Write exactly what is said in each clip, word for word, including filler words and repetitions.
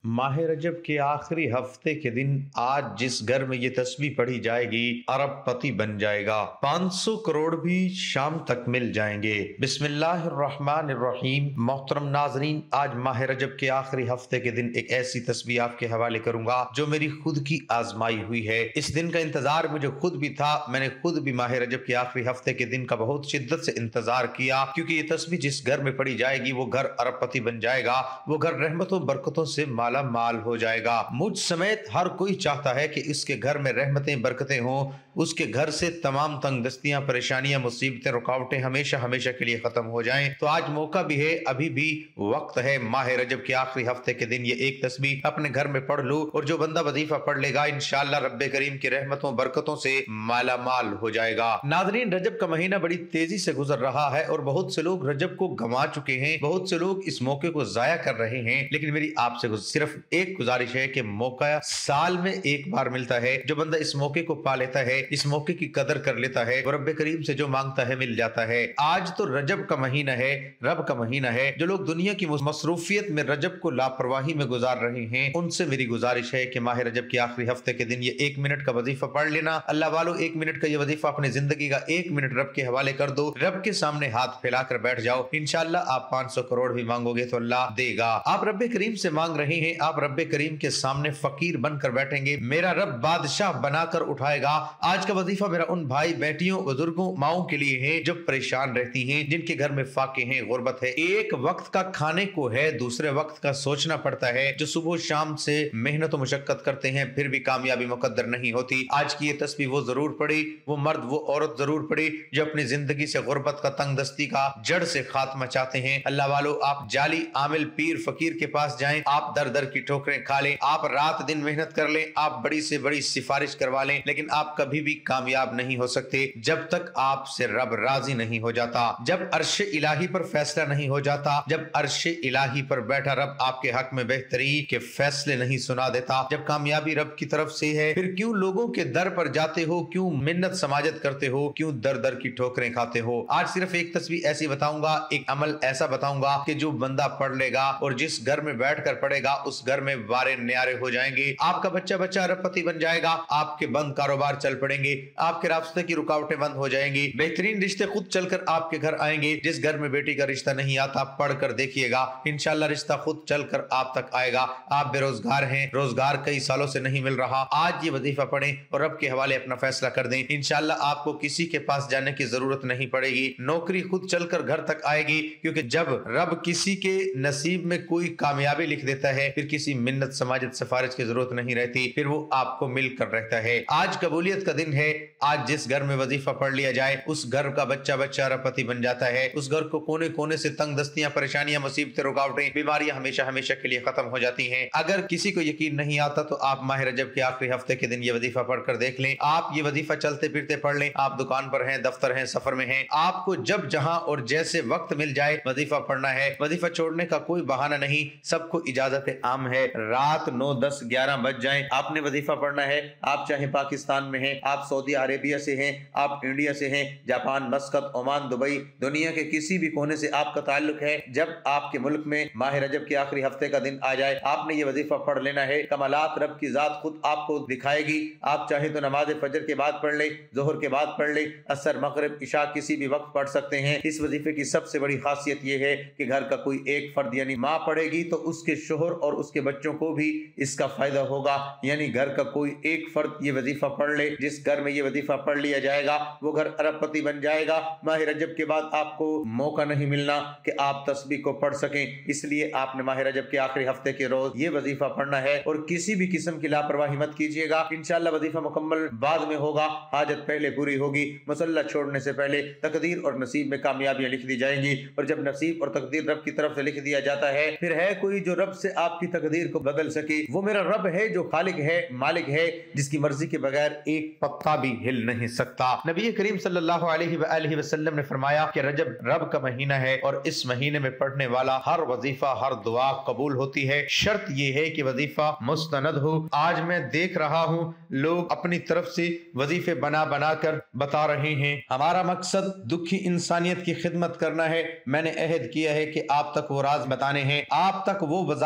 माह रजब के आखिरी हफ्ते के दिन आज जिस घर में ये तस्बीह पढ़ी जाएगी अरबपति बन जाएगा। पाँच सौ करोड़ भी शाम तक मिल जाएंगे। बिस्मिल्लाहिर्रहमानिर्रहीम। मोहतरम नाजरीन, आज माह रजब के आखिरी हफ्ते के दिन एक ऐसी तस्बीह आपके हवाले करूंगा जो मेरी खुद की आजमाई हुई है। इस दिन का इंतजार मुझे खुद भी था। मैंने खुद भी माह रजब के आखिरी हफ्ते के दिन का बहुत शिद्दत से इंतजार किया, क्योंकि ये तस्बीह जिस घर में पढ़ी जाएगी वो घर अरबपति बन जाएगा। वो घर रहमतों बरकतों से माला माल हो जाएगा। मुझ समेत हर कोई चाहता है कि इसके घर में रहमतें बरकतें हों, उसके घर से तमाम तंगदस्तियां, परेशानियां, मुसीबतें, रुकावटें हमेशा हमेशा के लिए खत्म हो जाएं। तो आज मौका भी है, अभी भी वक्त है। माह रजब के आखिरी हफ्ते के दिन ये एक तस्बीह अपने घर में पढ़ लो, और जो बंदा वजीफा पढ़ लेगा इंशाअल्लाह रब्बे करीम की रहमतों बरकतों से माला माल हो जाएगा। नाज़रीन, रजब का महीना बड़ी तेजी से गुजर रहा है और बहुत से लोग रजब को गंवा चुके हैं। बहुत से लोग इस मौके को जाया कर रहे हैं, लेकिन मेरी आपसे सिर्फ एक गुजारिश है कि मौका साल में एक बार मिलता है। जो बंदा इस मौके को पा लेता है, इस मौके की कदर कर लेता है, वो रब्बे करीम से जो मांगता है मिल जाता है। आज तो रजब का महीना है, रब का महीना है। जो लोग दुनिया की मसरूफियत में रजब को लापरवाही में गुजार रहे हैं, उनसे मेरी गुजारिश है कि माह रजब के आखिरी हफ्ते के दिन ये एक मिनट का वजीफा पढ़ लेना। अल्लाह वालों, एक मिनट का ये वजीफा अपने जिंदगी का एक मिनट रब के हवाले कर दो। रब के सामने हाथ फैलाकर बैठ जाओ। इंशाअल्लाह आप पाँच सौ करोड़ भी मांगोगे तो अल्लाह देगा। आप रब्बे करीम से मांग रहे हैं, आप रब्बे करीम के सामने फकीर बनकर बैठेंगे, मेरा रब बादशाह बनाकर उठाएगा। आज का वजीफा मेरा उन भाई बेटियों, बुजुर्गों, माओं के लिए है जो परेशान रहती हैं, जिनके घर में फाके हैं, गुर्बत है, एक वक्त का खाने को है, दूसरे वक्त का सोचना पड़ता है, जो सुबह शाम से मेहनत और मुशक्कत करते हैं फिर भी कामयाबी मुकद्दर नहीं होती। आज की ये तस्बीह वो जरूर पढ़े, वो मर्द वो औरत जरूर पढ़े जो अपनी जिंदगी से गुर्बत का, तंग दस्ती का जड़ से खात्मा चाहते हैं। अल्लाह वालों, आप जाली आमिल पीर फकीर के पास जाएं, आप दर दर की ठोकरें खा लें, आप रात दिन मेहनत कर लें, आप बड़ी से बड़ी सिफारिश करवा लें, लेकिन आप कभी भी कामयाब नहीं हो सकते जब तक आपसे रब राजी नहीं हो जाता, जब अर्शे इलाही पर फैसला नहीं हो जाता, जब अर्शे इलाही पर बैठा रब आपके हक में बेहतरीन के फैसले नहीं सुना देता। जब कामयाबी रब की तरफ से है, फिर क्यों लोगों के दर पर जाते हो, क्यों मिन्नत समाजत करते हो, क्यों दर दर की ठोकरें खाते हो। आज सिर्फ एक तस्वीर ऐसी बताऊंगा, एक अमल ऐसा बताऊंगा कि जो बंदा पढ़ लेगा और जिस घर में बैठ कर पढ़ेगा उस घर में वारे न्यारे हो जाएंगे। आपका बच्चा बच्चा अरबपति बन जाएगा, आपके बंद कारोबार चल पड़ेंगे, आपके रास्ते की रुकावटें बंद हो जाएंगी, बेहतरीन रिश्ते खुद चलकर आपके घर आएंगे। जिस घर में बेटी का रिश्ता नहीं आता, पढ़कर देखिएगा इंशाअल्लाह रिश्ता खुद चलकर आप तक आएगा। आप बेरोजगार हैं, रोजगार कई सालों से नहीं मिल रहा, आज ये वजीफा पढ़ें और रब के हवाले अपना फैसला कर दें। इंशाअल्लाह आपको किसी के पास जाने की जरूरत नहीं पड़ेगी, नौकरी खुद चलकर घर तक आएगी, क्योंकि जब रब किसी के नसीब में कोई कामयाबी लिख देता है फिर किसी मिन्नत समाजत सिफारिश की जरूरत नहीं रहती, फिर वो आपको मिलकर रहता है। आज कबूलियत का दिन है। आज जिस घर में वजीफा पढ़ लिया जाए उस घर का बच्चा बच्चा अरबपति बन जाता है। उस घर को कोने कोने से तंग दस्तियां, परेशानियां, मुसीबतें, रुकावटें, बीमारियां हमेशा हमेशा के लिए खत्म हो जाती हैं। अगर किसी को यकीन नहीं आता तो आप माह रजब के आखिरी हफ्ते के दिन ये वजीफा पढ़कर देख लें। आप ये वजीफा चलते फिरते पढ़ लें, आप दुकान पर हैं, दफ्तर हैं, सफर में हैं, आपको जब जहां और जैसे वक्त मिल जाए वजीफा पढ़ना है। वजीफा छोड़ने का कोई बहाना नहीं, सबको इजाजत आम है। रात नौ दस ग्यारह बज जाए, आपने वजीफा पढ़ना है। आप चाहे पाकिस्तान में हैं, आप सऊदी अरेबिया से हैं, आप इंडिया से हैं, जापान, मस्कत, ओमान, दुबई, दुनिया के किसी भी कोने से आपका ताल्लुक है, जब आपके मुल्क में माह रजब के आखिरी हफ्ते का दिन आ जाए आपने ये वजीफा पढ़ लेना है। कमालात रब की जात खुद आपको दिखाएगी। आप चाहे तो नमाज फजर के बाद पढ़ ले, जोहर के बाद पढ़ ले, असर, मगरिब, इशा किसी भी वक्त पढ़ सकते हैं। इस वजीफे की सबसे बड़ी खासियत यह है कि घर का कोई एक फर्द यानी माँ पढ़ेगी तो उसके शोहर और उसके बच्चों को भी इसका फायदा होगा। यानी घर का कोई एक फर्द ये वजीफा पढ़ ले, जिस घर में ये वजीफा पढ़ लिया जाएगा वो घर अरबपति बन जाएगा। माह रजब के बाद आपको मौका नहीं मिलना कि आप तस्बीह को पढ़ सकें, इसलिए आपने माह रजब के आखिरी हफ्ते के रोज ये वजीफा पढ़ना है और किसी भी किस्म की लापरवाही मत कीजिएगा। इंशाअल्लाह वजीफा मुकम्मल बाद में होगा, हाजत पहले पूरी होगी। मसल्ला छोड़ने से पहले तकदीर और नसीब में कामयाबियां लिख दी जाएंगी, और जब नसीब और तकदीर रब की तरफ से लिख दिया जाता है फिर है कोई जो रब से आपकी तकदीर को बदल सके। वो मेरा रब है जो खालिक है, मालिक है, जिसकी मर्जी के बगैर एक पत्ता भी हिल नहीं सकता। नबी करीम सल्लल्लाहु अलैहि वसल्लम ने फरमाया कि रजब रब का महीना है और इस महीने में पढ़ने वाला हर वजीफा, हर दुआ कबूल होती है। शर्त यह है कि वजीफा मुस्तनद हो। आज मैं देख रहा हूँ लोग अपनी तरफ से वजीफे बना बना कर बता रहे हैं। हमारा मकसद दुखी इंसानियत की खिदमत करना है। मैंने अहद किया है कि आप तक वो राज बताने हैं, आप तक वो वज़ाइफ लेकर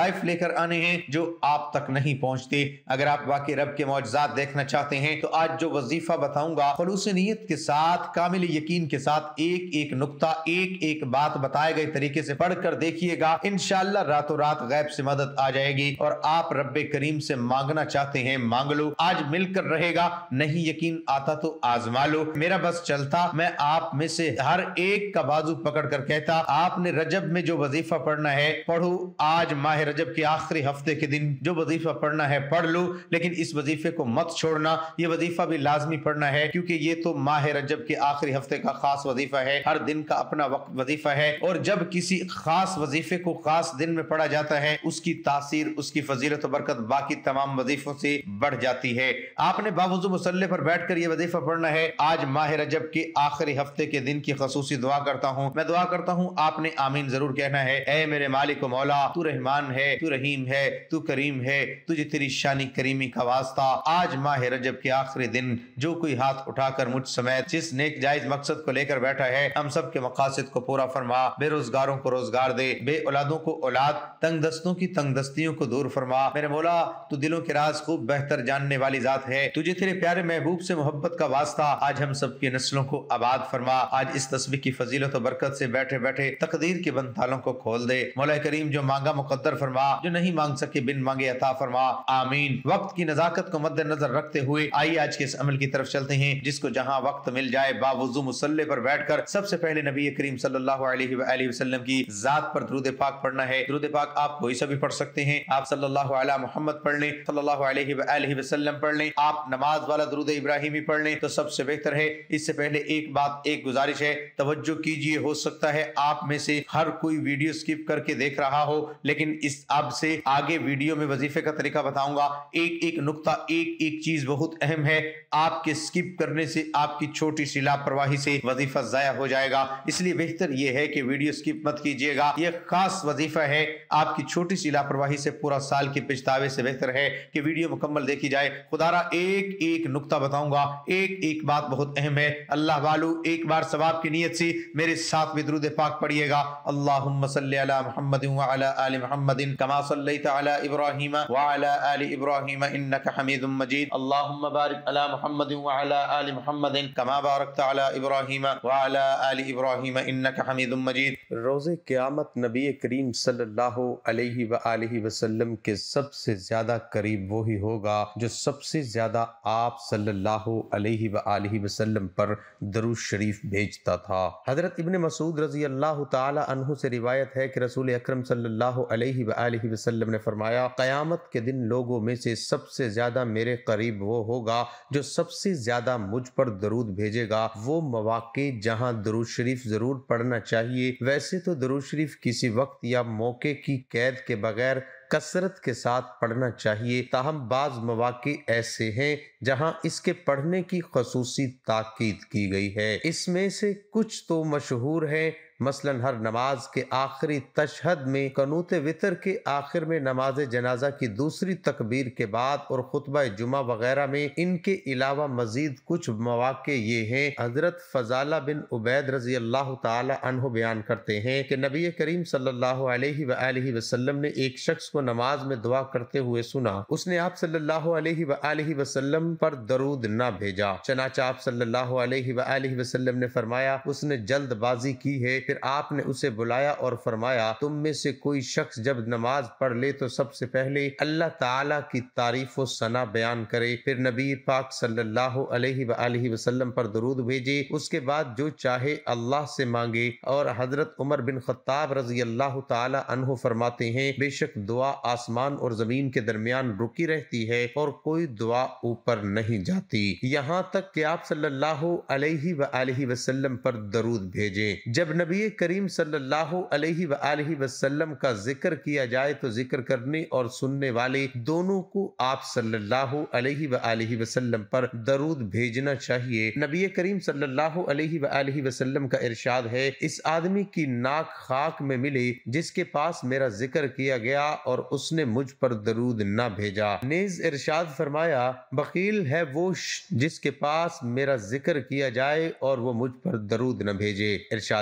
लेकर आने हैं जो आप तक नहीं पहुंचते। अगर आप वाकई रब के मौजज़ात देखना चाहते हैं तो आज जो वजीफा बताऊंगा खुलूस नीयत के साथ, कामिल यकीन के साथ एक एक नुक्ता, एक एक बात बताए गए तरीके से पढ़कर देखिएगा। इंशाअल्लाह रातों रात गैब से मदद आ जाएगी। और आप रब्बे करीम से मांगना चाहते हैं मांग लो, आज मिलकर रहेगा। नहीं यकीन आता तो आजमा लो। मेरा बस चलता, मैं आप में से हर एक का बाजू पकड़ कर कहता, आपने रजब में जो वजीफा पढ़ना है पढ़ो। आज माह रजब के आखिरी हफ्ते के दिन जो वजीफा पढ़ना है पढ़ लो, लेकिन इस वजीफे को मत छोड़ना। ये वजीफा भी लाजमी पढ़ना है क्योंकि ये तो माह रजब के आखिरी हफ्ते का खास वजीफा है। हर दिन का अपना वक्त वजीफा है और जब किसी खास वजीफे को खास दिन में पढ़ा जाता है उसकी तासीर, उसकी फजीलत और बरकत बाकी तमाम वजीफों से बढ़ जाती है। आपने बावजू मुसल्ले पर बैठकर यह वजीफा पढ़ना है। आज माह रजब के आखिरी हफ्ते के दिन की खसूसी दुआ करता हूँ, मैं दुआ करता हूँ, आपने आमीन जरूर कहना है। ऐ मेरे मालिक व मौला, तू रहमान है, तू रहीम है, तू करीम है, तुझे तेरी शानी करीमी का वास्ता। आज माह रजब के आखिरी दिन जो कोई हाथ उठाकर मुझ समेत जिस नेक जायज मकसद को लेकर बैठा है, हम सब के मकासद को पूरा फरमा। बेरोजगारों को रोजगार दे, बे औलादों को औलाद, तंग दस्तों की तंग दस्तियों को दूर फरमा। मेरे मौला, तू दिलों के राज खूब बेहतर जानने वाली जात है। तुझे तेरे प्यारे महबूब से मोहब्बत का वास्ता, आज हम सब की नस्लों को आबाद फरमा। आज इस तस्बीह की फजीलत और बरकत से बैठे बैठे तकदीर के बंद तालों को खोल दे। मौला करीम जो मांगा मुकद्दर फरमा, जो नहीं मांग सके बिन मांगे अता फरमा। आमीन। वक्त की नजाकत को मद्देनजर रखते हुए आइए आज के इस अमल की तरफ चलते हैं जिसको जहां वक्त मिल जाए बावजू मुसल्ले पर बैठकर सबसे पहले नबी करीम सल्लल्लाहु अलैहि वआलिहि वसल्लम की जात पर दुरूद पाक पढ़ना है। दुरूद पाक आप कोई सा भी पढ़ सकते हैं। आप सल्लल्लाहु अला मुहम्मद पढ़ लें, सल्लल्लाहु अलैहि वआलिहि वसल्लम पढ़ लें, आप नमाज वाला दुरूद इब्राहिमी पढ़ लें तो सबसे बेहतर है। इससे पहले एक बात, एक गुजारिश है, तवज्जो कीजिए। हो सकता है आप में से हर कोई वीडियो स्किप करके देख रहा हो, लेकिन इस अब से आगे वीडियो में वजीफे का तरीका बताऊंगा। एक एक नुक्ता, एक एक चीज बहुत अहम है। आपके स्किप करने से, आपकी छोटी सी लापरवाही से वजीफा जाया हो जाएगा। इसलिए बेहतर यह है कि वीडियो स्किप मत कीजिएगा। यह खास वजीफा है। आपकी छोटी सी लापरवाही से पूरा साल के पछतावे से बेहतर है कि वीडियो मुकम्मल देखी जाए। खुदारा एक एक नुक्ता बताऊंगा, एक एक बात बहुत अहम है। अल्लाह वालू एक बार सवाब की नीयत से मेरे साथ भी दुरूद पाक पढ़िएगा। अल्लाहुम्मा सल्ली अला मुहम्मदिन व अला आलि मुहम्मदिन कमा सल्लैता अला इब्राहीम व अला आलि इब्राहीम इन्नका हमीदुम मजीद। अल्लाहुम्मा बारिक अला मुहम्मदिन व अला आलि मुहम्मदिन कमा बारकता अला इब्राहीम व अला आलि इब्राहीम इन्नका हमीदुम मजीद। रोज़े क़यामत नबी करीम सल्लल्लाहु अलैहि व आलिहि वसल्लम के सबसे ज्यादा करीब वही होगा जो सबसे ज्यादा आप सल्लल्लाहु अलैहि व आलिहि वसल्लम पर दरूद शरीफ भेजता था। हजरत इब्न मसूद रजी अल्लाह ताला अन्हु से रिवायत है कि रसूल अकरम सल्लल्लाहु अलैहि व आलिहि वसल्लम ने फरमाया, क़यामत के दिन लोगों में से सबसे ज्यादा मेरे करीब वो होगा जो सबसे ज्यादा मुझ पर दरूद भेजेगा। वो मौके जहाँ दरूद शरीफ जरूर पढ़ना चाहिए, वैसे तो दरूद शरीफ किसी वक्त या मौके की कैद के बगैर कसरत के साथ पढ़ना चाहिए, ताहम बाज मौके ऐसे हैं जहां इसके पढ़ने की खसूसी ताकीद की गई है। इसमें से कुछ तो मशहूर हैं, मसलन हर नमाज के आखिरी तशहद में, कनूत वितर के आखिर में, नमाज जनाजा की दूसरी तकबीर के बाद और खुतबा जुमा वगैरह में। इनके अलावा मजीद कुछ मौके ये हैं। हजरत फजाला बिन उबैद रजी अल्लाह ताला अन्हु बयान करते हैं कि नबी करीम सल्लल्लाहु अलैहि व आलिहि वसल्लम ने एक शख्स को नमाज में दुआ करते हुए सुना। उसने आप सल्लल्लाहु अलैहि व आलिहि वसल्लम पर दरूद न भेजा। चनाचा आप सल्लल्लाहु अलैहि व आलिहि वसल्लम ने फरमाया, उसने जल्दबाजी की है। फिर आपने उसे बुलाया और फरमाया, तुम में से कोई शख्स जब नमाज पढ़ ले तो सबसे पहले अल्लाह ताला की तारीफ व सना बयान करे, फिर नबी पाक सल्लल्लाहु अलैहि व आलिहि वसल्लम पर दरूद भेजे, उसके बाद जो चाहे अल्लाह से मांगे। और हजरत उमर बिन खत्ताब रजी अल्लाह ताला अन्हु फरमाते हैं, बेशक दुआ आसमान और जमीन के दरमियान रुकी रहती है और कोई दुआ ऊपर नहीं जाती, यहाँ तक कि आप सल्लल्लाहु अलैहि व आलिहि वसल्लम पर दरूद भेजें। जब नबी करीम सल्लल्लाहु अलैहि व आलिहि वसल्लम का जिक्र किया जाए तो जिक्र करने और सुनने वाले दोनों को आप सल्लल्लाहु अलैहि व आलिहि वसल्लम पर दरूद भेजना चाहिए। नबी करीम सल्लल्लाहु अलैहि व आलिहि वसल्लम का इरशाद है, इस आदमी की नाक खाक में मिले जिसके पास मेरा जिक्र किया गया और उसने मुझ पर दरूद न भेजा। नेज इरशाद फरमाया, बकील है वो जिसके पास मेरा जिक्र किया जाए और वो मुझ पर दरूद न भेजे। इरशाद नबी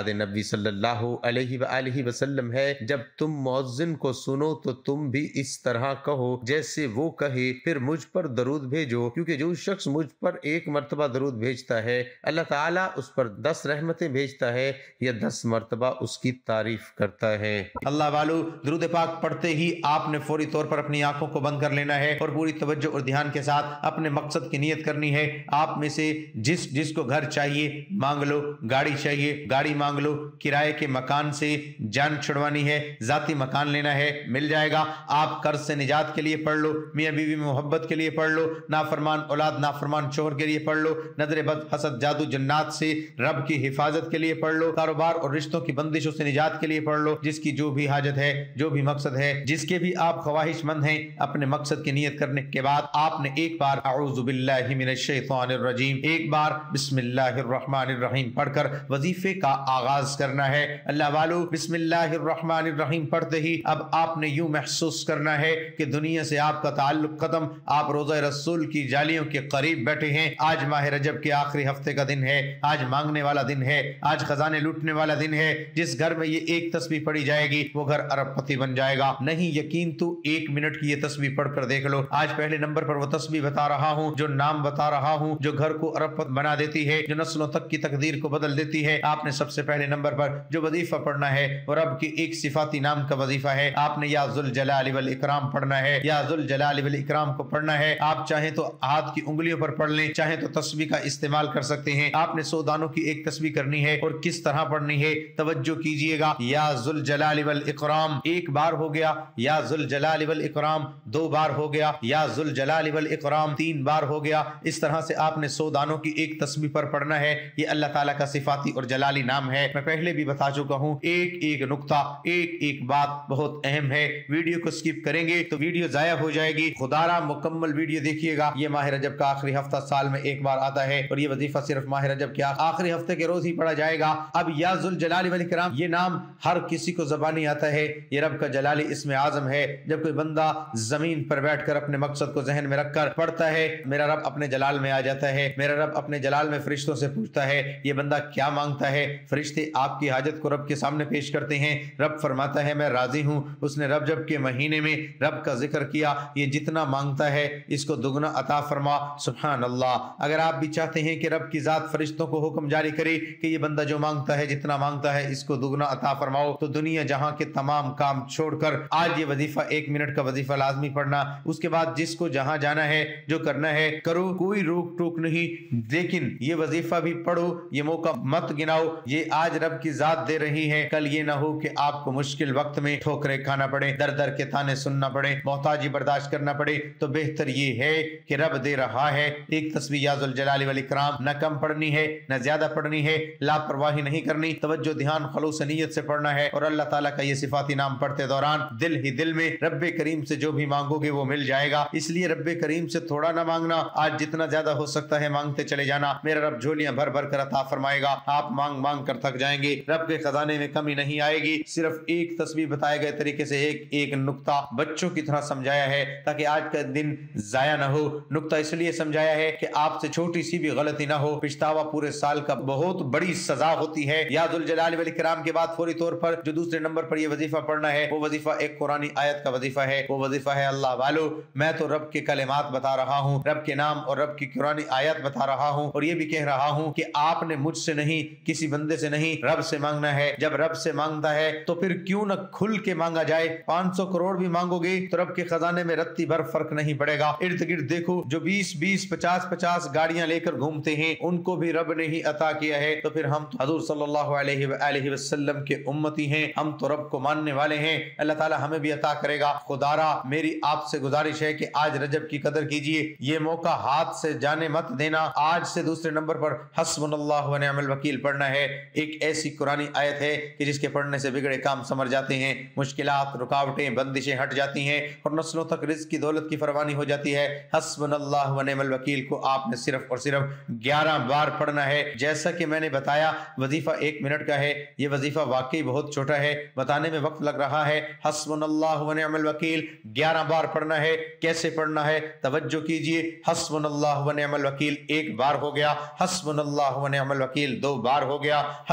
صلی اللہ علیہ وآلہ وسلم ہے، جب تم مؤذن کو سنو تو تم بھی اس طرح کہو جیسے وہ کہے، پھر مجھ پر درود بھیجو، کیونکہ جو شخص مجھ پر ایک مرتبہ درود بھیجتا ہے اللہ تعالیٰ اس پر دس رحمتیں بھیجتا ہے یا دس مرتبہ اس کی تعریف کرتا ہے۔ اللہ والو، درود پاک پڑھتے ہی آپ نے فوری طور پر اپنی آنکھوں کو بند کر لینا ہے اور پوری توجہ اور دھیان کے ساتھ اپنے مقصد کی نیت کرنی ہے۔ آپ میں سے جس جس کو گھر چاہیے مانگ لو، گاڑی چاہیے گاڑی مانگ لو، کرائے کے مکان سے جان چھڑوانی ہے، ذاتی مکان لینا ہے، مل جائے گا۔ آپ قرض سے نجات کے لیے پڑھ لو، میاں بیوی میں محبت کے لیے پڑھ لو، نافرمان اولاد نافرمان شوہر کے لیے پڑھ لو، نظر بد حسد جادو جنات سے رب کی حفاظت کے لیے پڑھ لو، کاروبار اور رشتوں کی بندشوں سے نجات کے لیے پڑھ لو۔ جس کی جو بھی حاجت ہے، جو بھی مقصد ہے، جس کے بھی آپ خواہش مند ہیں، اپنے مقصد کی نیت کرنے کے بعد آپ نے ایک بار اعوذ باللہ من الشیطان الرجیم، ایک بار بسم اللہ الرحمن الرحیم پڑھ کر وظیفے کا آغاز کرنا ہے۔ اللہ والو، بسم اللہ الرحمن الرحیم پڑھتے ہی اب آپ نے یوں محسوس کرنا ہے کہ دنیا سے آپ کا تعلق ختم، آپ روضہ رسول کی جالیوں کے قریب بیٹھے ہیں۔ آج ماہ رجب کے آخری ہفتے کا دن ہے، آج مانگنے والا دن ہے، آج خزانے لوٹنے والا دن ہے۔ جس گھر میں یہ ایک تسبیح پڑھی جائے گی وہ گھر ارب پتی بن جائے گا۔ نہیں یقین تو ایک منٹ کی یہ تسبیح پڑھ کر دیکھ لو۔ آج پہلے نمبر پر وہ تسبیح بتا رہا ہوں جو نام بتا رہا ہوں، جو گھر کو ارب پت بنا دیتی ہے، جو نسلوں تک کی تقدیر کو بدل دیتی ہے۔ آپ نے سب سے پہلے نمبر پر جو وظیفہ پڑھنا ہے وہ رب کی ایک صفاتی نام کا وظیفہ ہے۔ آپ نے یا ذوالجلال والاکرام پڑھنا ہے، یا ذوالجلال والاکرام کو پڑھنا ہے۔ آپ چاہیں تو ہاتھ کی انگلیوں پر پڑھ لیں، چاہیں تو تسبیح کا استعمال کر سکتے ہیں۔ آپ نے سو دانوں کی ایک تسبیح کرنی ہے اور کس طرح پڑھنی ہے توجہ کیجئے گا۔ یا ذوالجلال والاکرام ایک بار ہو گیا، یا ذوالجلال والاکرام دو بار ہو گیا، یا ذوالجلال والاکرام تین بار ہو گیا۔ اس طرح سے آپ نے سو دانوں کی ایک تسبیح پر پڑھنا ہے۔ یہ اللہ تعالیٰ کا صفاتی اور جلالی نام ہے۔ میں پہلے بھی بتا چکا ہوں، ایک ایک نقطہ، ایک ایک بات بہت اہم ہے۔ ویڈیو کو سکپ کریں گے تو ویڈیو ضائع ہو جائے گی۔ خدا را مکمل ویڈیو دیکھیے گا۔ یہ ماہ رجب کا آخری ہفتہ سال میں ایک بار آتا ہے اور یہ وظیفہ صرف ماہ رجب کے آخری ہفتے کے روز ہی پڑھا جائے گا۔ اب یا ذوالجلال والاکرام یہ نام ہر کسی کو زبانی آتا ہے، یہ رب کا جلالی اسم اعظم ہے۔ جب کوئی بندہ زمین پر بیٹھ کر اپنے مقصد کو ذہن میں رکھ کر پڑھتا ہے، میرا رب اپنے جلال میں آ جاتا ہے، میرا رب اپنے جلال میں فرشتوں سے پوچھتا ہے یہ بندہ کیا مانگتا ہے۔ فرشتے آپ کی حاجت کو رب کے سامنے پیش کرتے ہیں، رب فرماتا ہے میں راضی ہوں۔ اس نے رجب کے مہینے میں رب کا ذکر کیا، یہ جتنا مانگتا ہے اس کو دگنا عطا فرما۔ سبحان اللہ۔ اگر آپ بھی چاہتے ہیں کہ رب کی ذات فرشتوں کو حکم جاری کرے کہ یہ بندہ جو مانگتا ہے، جتنا مانگتا ہے اس کو دگنا عطا فرماؤ، تو دنیا جہاں کے تمام کام چھوڑ کر آج یہ وظیفہ ایک منٹ کا وظیفہ لازمی پڑھنا۔ اس کے بعد جس کو جہاں جانا ہے، جو کرنا ہے کرو، کوئی روک ٹوک نہیں، لیکن یہ وظیفہ بھی پڑھو، یہ موقع مت گناؤ۔ یہ آج رب کی ذات دے رہی ہے، کل یہ نہ ہو کہ آپ کو مشکل وقت میں ٹھوکریں کھانا پڑے، در در کے تانے سننا پڑے، محتاجی برداشت کرنا پڑے۔ تو بہتر یہ ہے کہ رب دے رہا ہے، ایک تسبیح یا ذوالجلال والاکرام نہ کم پڑھنی ہے نہ زیادہ پڑھنی ہے، لاپرواہی نہیں کرنی، توجہ دھیان خلوص نیت سے پڑھنا ہے۔ اور اللہ تعالیٰ کا یہ صفاتی نام پڑھتے دوران دل ہی دل میں رب کریم سے جو بھی مانگو گے وہ مل جائے گا۔ اس لیے رب کریم سے تھوڑا نہ مانگنا، آج جتنا زیادہ ہو سکتا ہے مانگتے چلے جانا، میرا رب جھولیاں بھر بھر کر عطا فرمائے گا۔ آپ مانگ مانگ کر تھک جائیں گے، رب کے خزانے میں کمی نہیں آئے گی۔ صرف ایک تسبیح بتائے گئے طریقے سے ایک ایک نقطہ بچوں کی طرح سمجھایا ہے تاکہ آج کا دن ضائع نہ ہو۔ نقطہ اس لیے سمجھایا ہے کہ آپ سے چھوٹی سی بھی غلطی نہ ہو، پچھتاوا پورے سال کا بہت بڑی سزا ہوتی ہے۔ یا ذوالجلال والاکرام کے بعد فوری طور پر جو دوسرے نمبر پر یہ وظیفہ پڑھنا ہے وہ وظیفہ ایک قرآنی آیت کا وظیفہ ہے۔ وہ وظیفہ ہے اللہ والو، میں تو رب کے کلمات بتا رہا ہوں، رب کے نام اور رب کی قرآنی آیت بتا رہا ہوں، اور یہ بھی کہہ رہا ہوں کہ آپ نے مجھ سے نہیں، کسی بندے سے نہیں، رب سے مانگنا ہے۔ جب رب سے مانگتا ہے تو پھر کیوں نہ کھل کے مانگا جائے۔ پانچ سو کروڑ بھی مانگو گے تو رب کے خزانے میں رتی بھر فرق نہیں پڑے گا۔ ارد گرد دیکھو، جو بیس بیس پچاس پچاس گاڑیاں لے کر گھومتے ہیں ان کو بھی رب نے ہی عطا کیا ہے، تو پھر ہم تو حضور صلی اللہ علیہ وآلہ وسلم کے امتی ہیں، ہم تو رب کو ماننے والے ہیں، اللہ تعالیٰ ہمیں بھی عطا کرے گا۔ خدارا میری آپ سے گزارش ہے کہ آج رجب کی قدر کیجئے، یہ موقع ہاتھ سے جانے مت دینا۔ آج سے دوسرے نمبر پر حسبنا اللہ ونعم الوکیل پڑھنا ہے۔ ایک ایسی قرآنی آیت ہے کہ جس کے پڑھنے سے بگڑے کام سمر جاتے ہیں، مشکلات، رکاوٹیں، بندشیں ہٹ جاتی ہیں اور نسلوں تک رزق کی دولت کی فراوانی ہو جاتی ہے۔ حسبنا اللہ ونعم الوکیل کو آپ نے صرف اور صرف گیارہ بار پڑھنا ہے۔ جیسا کہ میں نے بتایا وظیفہ ایک منٹ کا ہے، یہ وظیفہ واقعی بہت چھوٹا ہے، بتانے میں وقت لگ رہا ہے۔ حسبنا اللہ ونعم الوکیل گیارہ بار پڑھنا ہے۔ کیسے پڑھنا ہے توجہ کیجئے۔ حسبنا اللہ ونعم الوکیل ایک بار ہو گیا، حسبنا اللہ ونعم الوکیل دو بار ہو گیا، حسبنا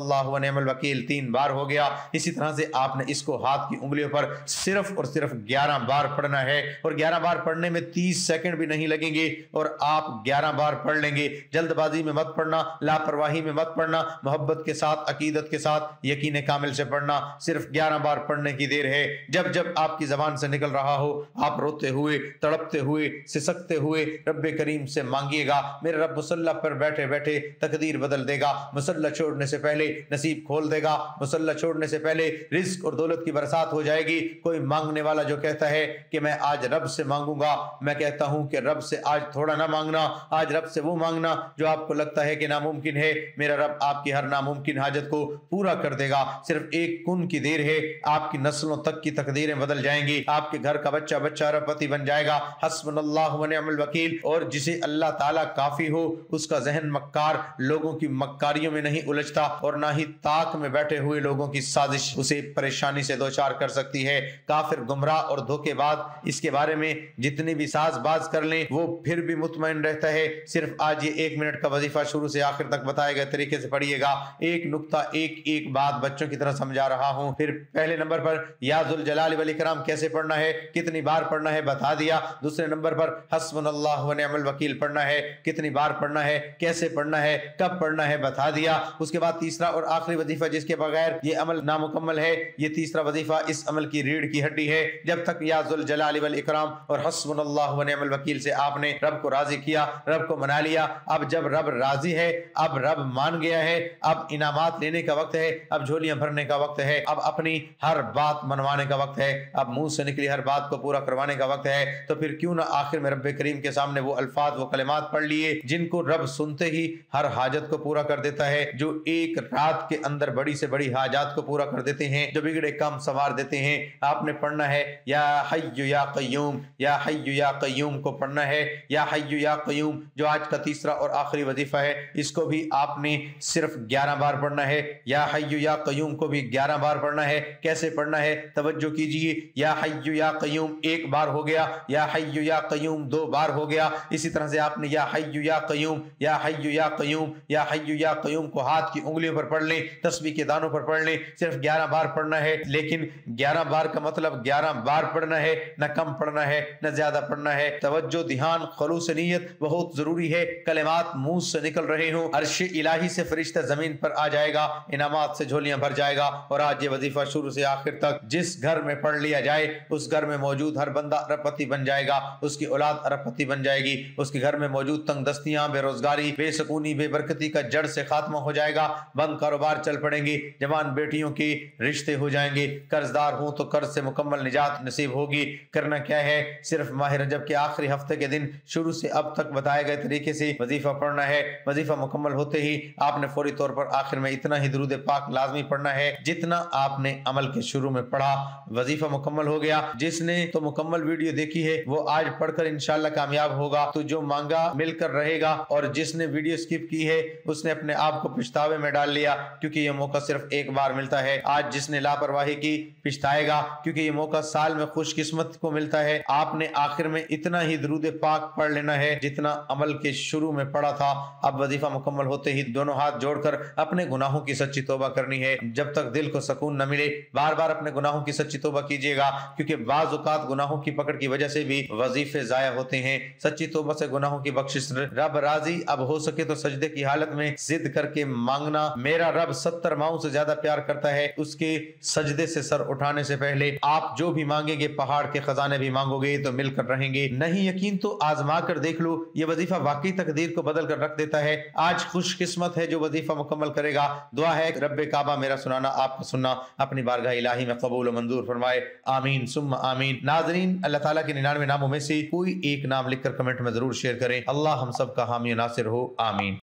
हस्बुनल्लाहु व निअमल वकील तीन बार हो गया। इसी तरह से आपने इसको हाथ की उंगलियों पर सिर्फ और सिर्फ ग्यारह बार पढ़ना है और ग्यारह बार पढ़ने में तीस सेकंड भी नहीं लगेंगे और आप ग्यारह बार पढ़ लेंगे। जल्दबाजी में मत पढ़ना, लापरवाही में मत पढ़ना, मोहब्बत के साथ, अकीदत के साथ, यकीन कामिल से पढ़ना। सिर्फ ग्यारह बार पढ़ने की देर है। जब जब आपकी जबान से निकल रहा हो आप रोते हुए, तड़पते हुए, सिसकते हुए रब्बे करीम से मांगिएगा। मेरे रब मुसल्ला पर बैठे बैठे तकदीर बदल देगा, मुसल्ला छोड़ने से पहले नसीब खोल देगा, मुसल्ला छोड़ने से पहले रिज्क और दौलत की बरसात हो जाएगी। कोई मांगने वाला जो कहता है कि मैं आज रब से मांगूंगा, मैं कहता हूं कि रब से आज थोड़ा ना मांगना, आज रब से वो मांगना जो आपको लगता है कि नामुमकिन है। मेरा रब आपकी हर नामुमकिन हाजत को पूरा कर देगा। सिर्फ एक कुन की देर है, आपकी नस्लों तक की तकदीरें बदल जाएंगी। आपके घर का बच्चा बच्चा अरबपति बन जाएगा। हस्बुनल्लाहु व निअमल वकील। और जिसे अल्लाह ताला काफी हो उसका जहन मक्कार लोगों की मक्कारियों में नहीं उलझता और ना ही ताक में बैठे हुए लोगों की साजिश उसे परेशानी से दो चार कर सकती है। काफिर, गुमराह और धोखेबाज इसके बारे में जितनी भी साजबाज कर लें वो फिर भी मुतमईन रहता है। सिर्फ आज ये एक मिनट का वजीफा शुरू से आखिर तक बताए गए तरीके से पढ़िएगा। एक नुक्ता, एक एक बात बच्चों की तरह समझा रहा हूं। फिर पहले नंबर पर या जुल जलाल वल इकराम कैसे पढ़ना है, कितनी बार पढ़ना है बता दिया। दूसरे नंबर पर हस्बुनल्लाहु व निअमल वकील पढ़ना है, कितनी बार पढ़ना है, कैसे पढ़ना है, कब पढ़ना है बता दिया। उसके बाद तीसरा और आखिरी वजीफा जिसके बगैर ये अमल नामुकम्मल है, ये तीसरा वजीफा इस अमल की रीढ़ की हड्डी है। जब तक या जुल जलाल वल इकराम और हस्बुनल्लाहु व निअमल वकील से आपने रब को राजी किया, रब को मना लिया। अब जब रब राजी है, अब रब मान गया है, अब इनामात लेने का वक्त है, अब झोलियां भरने का वक्त है, अब अपनी हर बात मनवाने का वक्त है, अब मुंह से निकली हर बात को पूरा करवाने का वक्त है। तो फिर क्यों ना आखिर में रब्बे करीम के सामने वो अल्फाज, वो कलिमात पढ़ लिए जिनको रब सुनते ही हर हाजत को पूरा कर देता है, जो एक रात के अंदर बड़ी से बड़ी हाजात को पूरा कर देते हैं, जो बिगड़े काम संवार देते हैं। आपने पढ़ना है या हय्यु या कय्यूम, या हय्यु या कय्यूम को पढ़ना है, या हय्यु या कय्यूम जो आज का तीसरा और आखिरी वजीफा है, इसको भी आपने सिर्फ ग्यारह बार पढ़ना है। या हय्यु या कय्यूम को भी ग्यारह बार पढ़ना है। कैसे पढ़ना है तवज्जो कीजिए। या हय्यु या कय्यूम एक बार हो गया, या हय्यु या कय्यूम दो बार हो गया। इसी तरह से आपने या हय्यु या कय्यूम, या हय्यु या कय्यूम, या हय्यु या कय्यूम को हाथ की उंगलियों पर पढ़ लें, तस्बीह के दानों पर पढ़ लें। सिर्फ ग्यारह बार पढ़ना है, लेकिन ग्यारह बार का मतलब ग्यारह बार पढ़ना है, न कम पढ़ना है न ज्यादा पढ़ना है। तवज्जो, ध्यान, खलूस नियत बहुत जरूरी है। कलिमात मुंह से निकल रहे हो, अर्श इलाही से फरिश्ता जमीन पर आ जाएगा, इनामात से झोलियां भर जाएगा। और आज ये वजीफा शुरू से आखिर तक जिस घर में पढ़ लिया जाए उस घर में मौजूद हर बंदा अरबपति बन जाएगा, उसकी औलाद अरबपति बन जाएगी, उसके घर में मौजूद तंगदस्तियां, बेरोजगारी, बेसकूनी, बेबरकती का जड़ से खात्मा हो जाएगा। बंद कारोबार चल पड़ेंगे, जवान बेटियों के रिश्ते हो जाएंगे, कर्जदार हूं तो कर्ज से मुकम्मल निजात नसीब होगी। करना क्या है, सिर्फ माह रजब के आखिरी हफ्ते के दिन शुरू से अब तक बताए गए तरीके से वजीफा पढ़ना है। वजीफा मुकम्मल होते ही आपने फौरी तौर पर आखिर में इतना ही दुरूद पाक लाजमी पढ़ना है जितना आपने अमल के शुरू में पढ़ा। वजीफा मुकम्मल हो गया। जिसने तो मुकम्मल वीडियो देखी है वो आज पढ़कर इंशाल्लाह कामयाब होगा, तो जो मांगा मिलकर रहेगा। और जिसने वीडियो स्किप की है उसने अपने आप को पछतावे में डाल लिया, क्योंकि ये मौका सिर्फ एक बार मिलता है। आज जिसने लापरवाही की पछताएगा, क्योंकि ये मौका साल में खुशकिस्मत को मिलता है। आपने आखिर में इतना ही दुरूद पाक पढ़ लेना है जितना अमल के शुरू में पढ़ा था। अब वजीफा मुकम्मल होते ही दोनों हाथ जोड़कर अपने गुनाहों की सच्ची तौबा करनी है। जब तक दिल को सुकून न मिले बार बार अपने गुनाहों की सच्ची तौबा कीजिएगा, क्योंकि बाज़ औक़ात गुनाहों की पकड़ की वजह से भी वजीफे जाया होते हैं। सच्ची तौबा से गुनाहों की बख्शिश रब राजी। अब हो सके तो सजदे की हालत में जिद करके मांगना। मेरा रब सत्तर माओं से ज्यादा प्यार करता है। उसके सजदे से सर उठाने से पहले आप जो भी मांगेंगे पहाड़ के खजाने भी मांगोगे तो मिलकर रहेंगे। नहीं यकीन तो आजमा कर देख लो, ये वजीफा वाकई तकदीर को बदल कर रख देता है। आज खुशकिस्मत है जो वजीफा मुकम्मल करेगा। दुआ है रब्बे काबा मेरा सुनाना आपका सुनना अपनी बारगाह इलाही में कबूल और मंजूर फरमाए। आमीन सुम्मा आमीन। नाज़रीन, अल्लाह ताला के निन्यानवे नामों में से कोई एक नाम लिखकर कमेंट में जरूर शेयर करें। अल्लाह हम सब का हामी नासिर हो। आमीन।